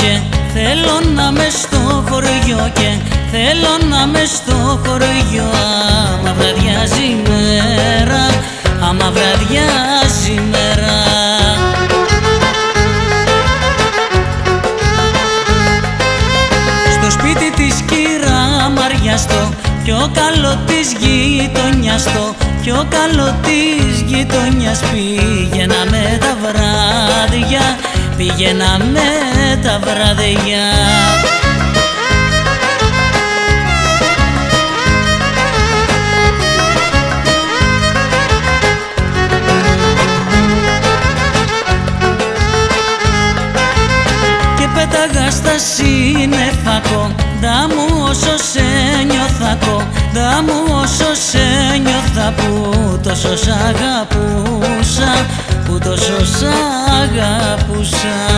και θέλω να μες στο χωριό και θέλω να μες στο χωριό. Άμα βραδιάζει η μέρα, άμα βραδιάζει η μέρα. Στο σπίτι της κυρά Μαριά, στο πιο καλό της γειτονιάς, στο πιο καλό της γειτονιάς πηγαίναμε τα βράδια, πηγαίναμε τα βράδια. Και πέταγα στα σύννεφα κοντά μου όσο σε νιώθα, κοντά μου όσο σε νιώθα, που τόσο σ' αγαπούσα, που τόσο σ' αγαπούσα.